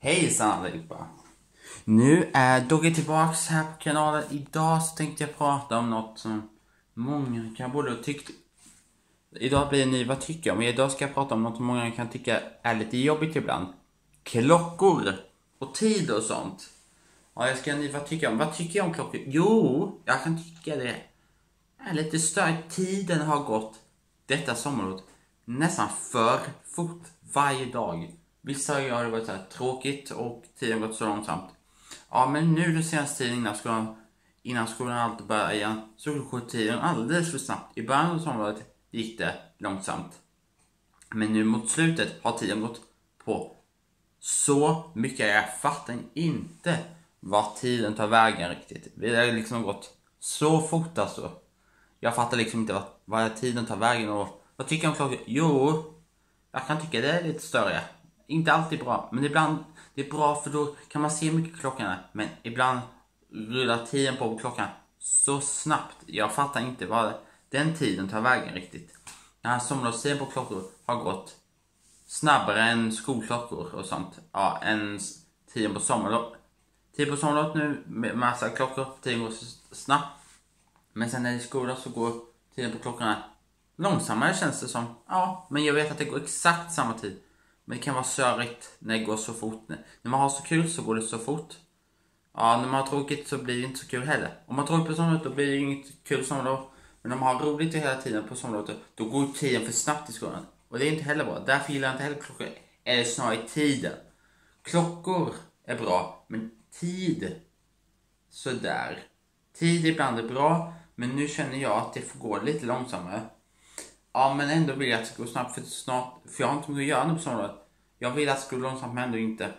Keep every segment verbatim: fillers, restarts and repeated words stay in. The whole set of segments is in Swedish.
Hejsan allihopa! Nu är Dogge tillbaks här på kanalen. Idag så tänkte jag prata om något som många kan både tycka. Idag blir det ny vad tycker jag. Men idag ska jag prata om något som många kan tycka är lite jobbigt ibland. Klockor och tid och sånt. Ja, jag ska ni vad tycker jag om. Vad tycker jag om klockor? Jo, jag kan tycka det är lite större. Tiden har gått detta sommarlov nästan för fort varje dag. Vissa gör det varit så här tråkigt och tiden gått så långsamt. Ja, men nu det senaste tiden innan skolan, innan skolan alltid börjar igen, så går tiden alldeles för snabbt. I början av sommarlovet gick det långsamt. Men nu mot slutet har tiden gått på så mycket. Jag fattar inte vad tiden tar vägen riktigt. Det har liksom gått så fort alltså. Jag fattar liksom inte vad, vad tiden tar vägen. Och vad tycker jag om klockor? Jo, jag kan tycka det är lite större. Inte alltid bra, men ibland det är bra för då kan man se mycket klockan är. Men ibland rullar tiden på klockan så snabbt. Jag fattar inte vad den tiden tar vägen riktigt. Den här sommarlovstiden på klockor har gått snabbare än skolklockor och sånt. Ja, än tiden på sommarlov. Tiden på sommarlov nu med massa klockor, tiden går så snabbt. Men sen när det är skola så går tiden på klockorna långsammare känns det som. Ja, men jag vet att det går exakt samma tid. Men det kan vara sörigt när det går så fort. När man har så kul så går det så fort. Ja, när man har tråkigt så blir det inte så kul heller. Om man tråkigt på sommarlovet då blir det inget kul sommarlov. Men om man har roligt hela tiden på sommarlovet då går tiden för snabbt i skolan. Och det är inte heller bra. Därför gillar jag inte heller klockor. Eller snarare tiden. Klockor är bra, men tid sådär. Tid ibland är bra, men nu känner jag att det får gå lite långsammare. Ja, men ändå vill jag att det ska gå snabbt för snart. För jag har inte mycket att göra nu på sommarlovet. Jag vill att det ska gå långsamt, men ändå inte.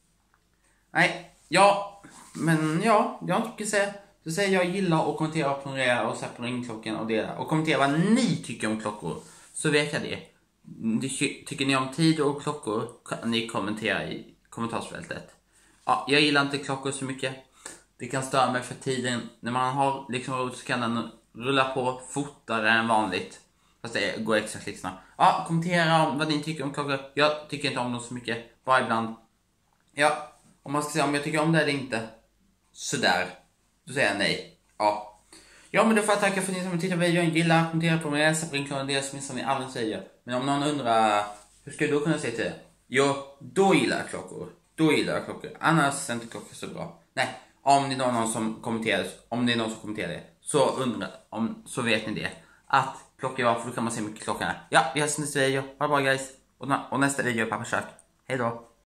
Nej, ja. Men ja, jag har inte mycket att säga. Så säger jag gillar och kommentera och prenumerera och sätta på ringklockan och dela. Och kommentera vad ni tycker om klockor. Så vet jag det. Tycker ni om tid och klockor kan ni kommentera i kommentarsfältet. Ja, jag gillar inte klockor så mycket. Det kan störa mig för tiden. När man har liksom roligt så kan den rulla på fortare än vanligt. Fast det går exakt liksom. Ja, kommentera om vad ni tycker om klockor. Jag tycker inte om dem så mycket. Bara ibland. Ja, om man ska säga om jag tycker om det eller inte. Sådär. Då säger jag nej. Ja. Ja, men då får jag tacka för att ni som tittar på videon. Gilla, kommentera på mig. Läsa på ringklockan. Det som ni aldrig säger. Men om någon undrar, hur ska jag då kunna säga till det? Jo, då gillar jag klockor. Då gillar jag klockor. Annars är inte klockor så bra. Nej, om det är någon som kommenterar. Om det är någon som kommenterar det. Så undrar, om, så vet ni det. Att klockor var, för då kan man se mycket klockan är. Ja, vi har nästa video. Ha det bra guys. Och, och nästa video är pappa kök. Hej då.